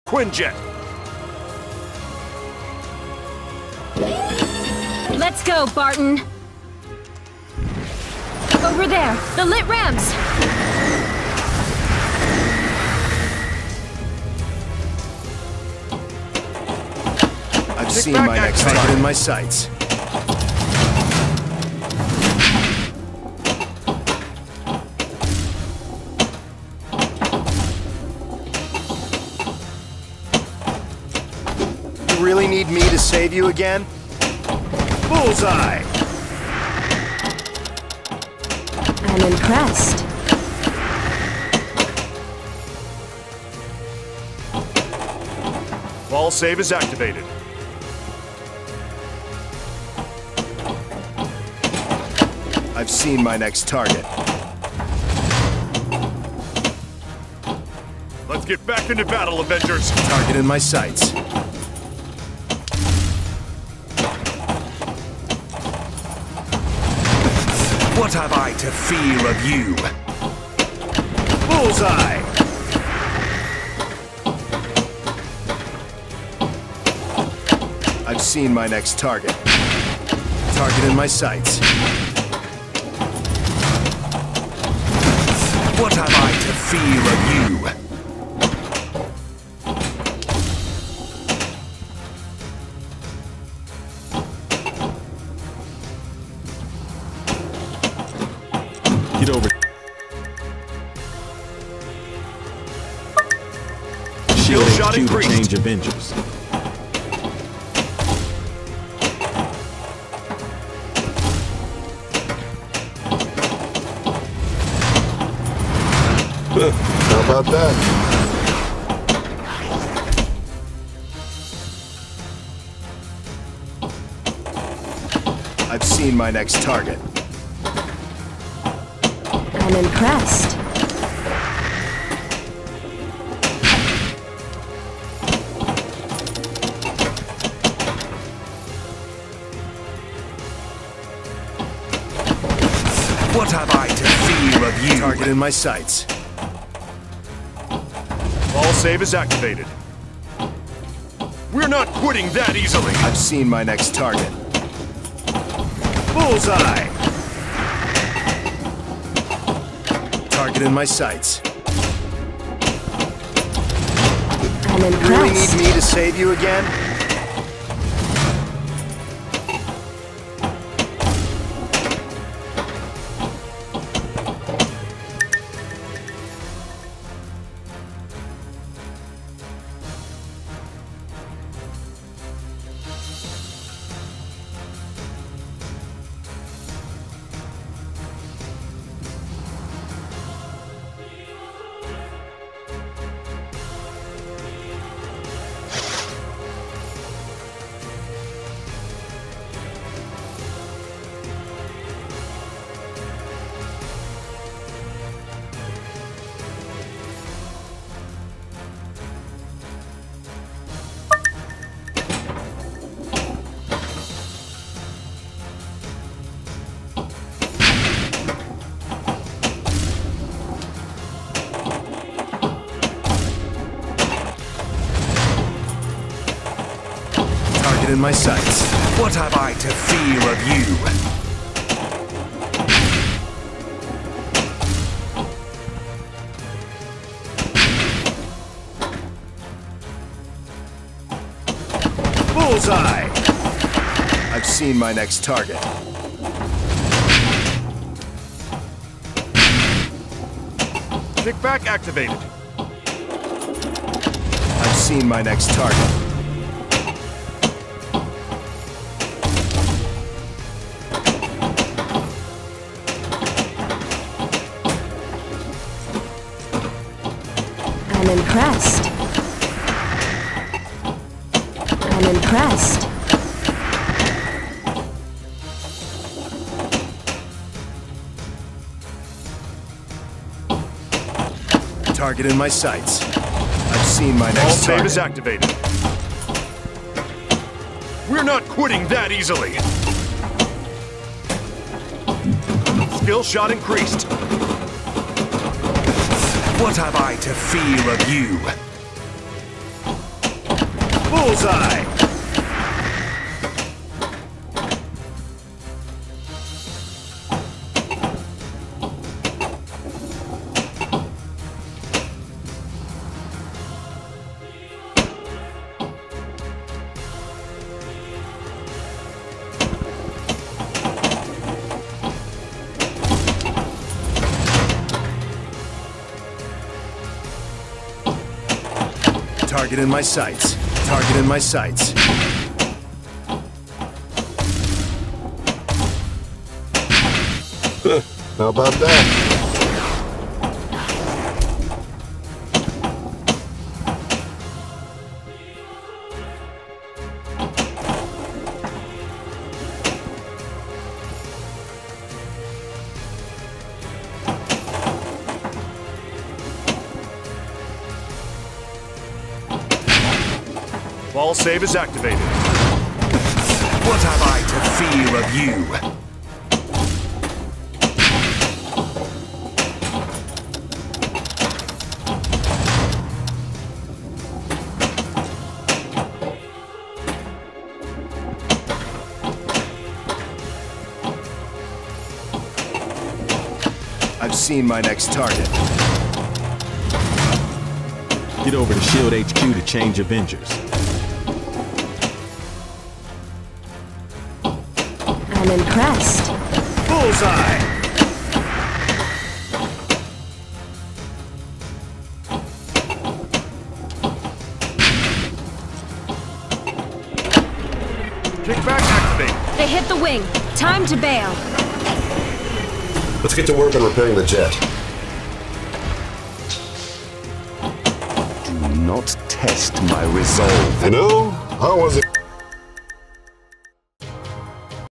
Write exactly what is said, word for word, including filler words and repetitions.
Quinjet. Let's go, Barton. Over there, the lit ramps. I've Kick seen back, my next activate. target in my sights. You really need me to save you again? Bullseye! I'm impressed. Wall save is activated. I've seen my next target. Let's get back into battle, Avengers. Target in my sights. What have I to fear of you? Bullseye! I've seen my next target. Target in my sights. What have I to fear of you? Get over. Shield shot H Q to increased. change Avengers. How about that? I've seen my next target. I'm impressed. What have I to fear of you? Target in my sights. Wall save is activated. We're not quitting that easily. I've seen my next target. Bullseye! Target in my sights. I'm You really impressed. need me to save you again? Target in my sights. What have I to fear of you? Bullseye! I've seen my next target. Kickback activated. I've seen my next target. I'm impressed. I'm impressed. Target in my sights. I've seen my Wall next save target. is activated. We're not quitting that easily. Skill shot increased. What have I to fear of you? Bullseye! Target in my sights. Target in my sights. How about that? Ball save is activated. What have I to fear of you? I've seen my next target. Get over to Shield H Q to change Avengers. I'm impressed. Bullseye! Kickback activated. They hit the wing. Time to bail. Let's get to work on repairing the jet. Do not test my resolve. You know, I wasn't